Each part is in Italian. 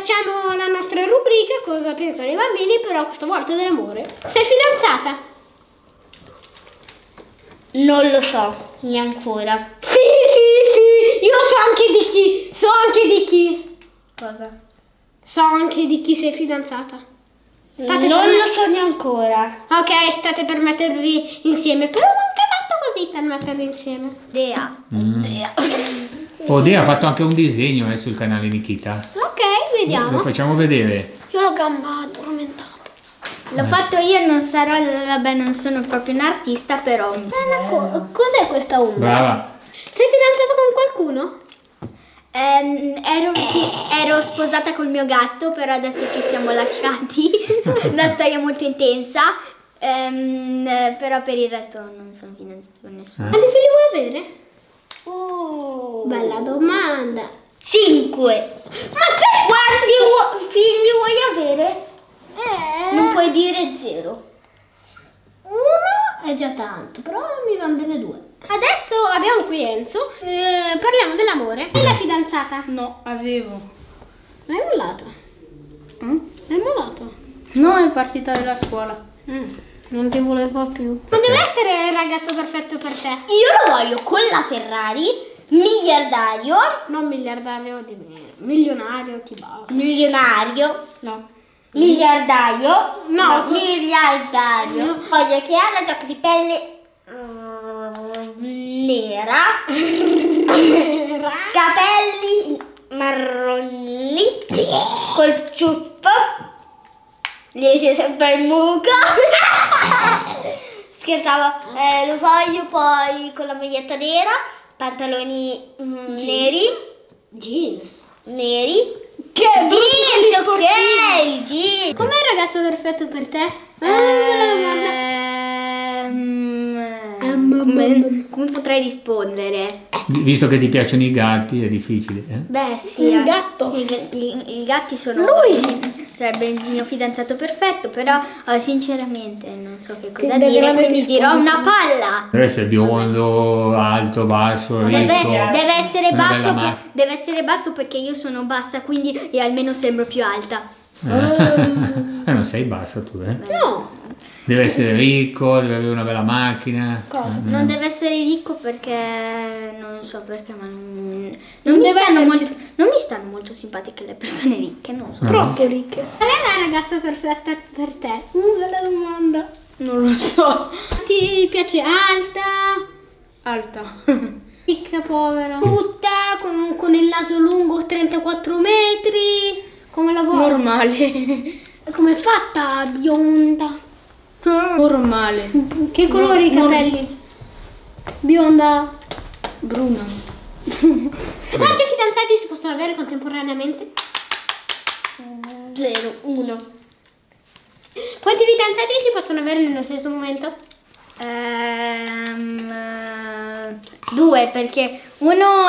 facciamo la nostra rubrica, cosa pensano i bambini, però questa volta dell'amore. Sei fidanzata? Non lo so, neanche ancora. Sì, io so anche di chi. Cosa? So anche di chi sei fidanzata. Non lo so neanche ancora. Ok, state per mettervi insieme, però manca tanto così per mettervi insieme. Dea. Oh, Dea ha fatto anche un disegno sul canale Nikita. Ok, vediamo. Lo facciamo vedere. Io l'ho gamba addormentata. L'ho fatto io, non sarò, vabbè, non sono proprio un artista, però. Cos'è questa ombra? Brava. Sei fidanzata con qualcuno? Ero sposata col mio gatto, però adesso ci siamo lasciati. Una storia molto intensa. Però per il resto non sono fidanzata con nessuno. Quanti figli vuoi avere? Bella Bella domanda. 5. Ma quanti figli vuoi avere? Non puoi dire 0. Uno è già tanto, però mi vanno bene 2. Adesso abbiamo qui Enzo. Parliamo dell'amore. Sei la fidanzata? No, avevo. Hai mollato? Hai mollato? No, è partita dalla scuola. Non ti volevo più. Non deve essere il ragazzo perfetto per te. Io lo voglio con la Ferrari, miliardario, Non miliardario di me. Milionario ti va. milionario, No. miliardario, No. miliardario. Voglio che ha la giacca di pelle nera, capelli marroni, col ciuffo, gli esce sempre il muco. Scherzavo, lo voglio poi con la maglietta nera, pantaloni neri, Jeans. Che jeans, ok, jeans. Com'è il ragazzo perfetto per te? Come potrei rispondere? Visto che ti piacciono i gatti è difficile. Beh sì, Il gatto. I gatti sono sarebbe il mio fidanzato perfetto, però sinceramente non so che cosa Che dire, grande quindi dirò una palla. Deve essere biondo, alto, basso, ricco. Deve essere una bella basso, macchina. deve essere basso perché io sono bassa, quindi almeno sembro più alta. Non sei bassa tu, No. Deve essere ricco, deve avere una bella macchina. Non deve essere ricco perché non so perché, ma non deve mi stanno molto simpatiche le persone ricche, non so. Troppo ricche. Qual è la ragazza perfetta per te? Bella domanda. Non lo so. Ti piace alta? Alta. Ricca, povera? Brutta, con il naso lungo 34 metri? Come la vuoi? Normale. Come è fatta? Bionda? Normale. Che colore i capelli? Bionda? Bruna. Quanti fidanzati si possono avere contemporaneamente? 0, 1. Quanti fidanzati si possono avere nello stesso momento? 2 perché uno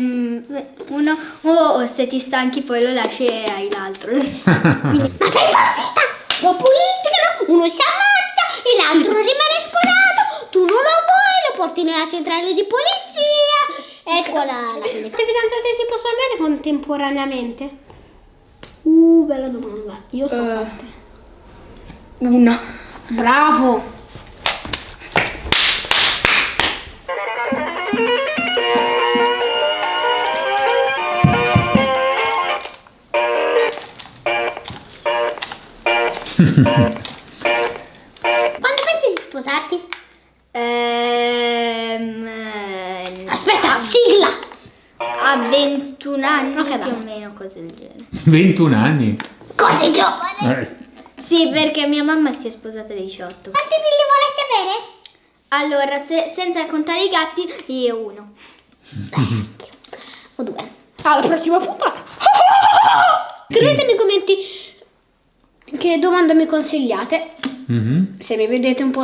o se ti stanchi poi lo lasci e hai l'altro. Ma sei impazzita? Lo politicano, uno si ammazza e l'altro rimane sposato. Tu non lo vuoi, lo porti nella centrale di polizia. Eccola. Quanti fidanzati si possono avere contemporaneamente? Bella domanda. Io so quante. Una. Bravo. Quando pensi di sposarti? Aspetta, sigla! A 21 anni Ok, più va. o meno, cose del genere. 21 anni. Cose giovane! Sì, perché mia mamma si è sposata a 18. Quanti figli vorresti avere? Allora, senza contare i gatti, io 1. O 2. Alla prossima puntata. Scrivete nei commenti che domanda mi consigliate. Se mi vedete un po'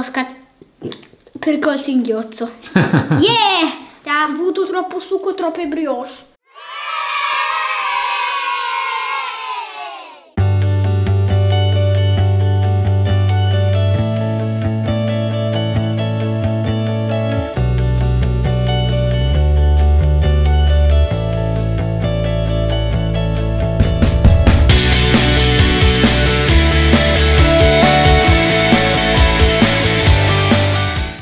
per col singhiozzo. Yeah! Ha avuto troppo succo, troppe brioche.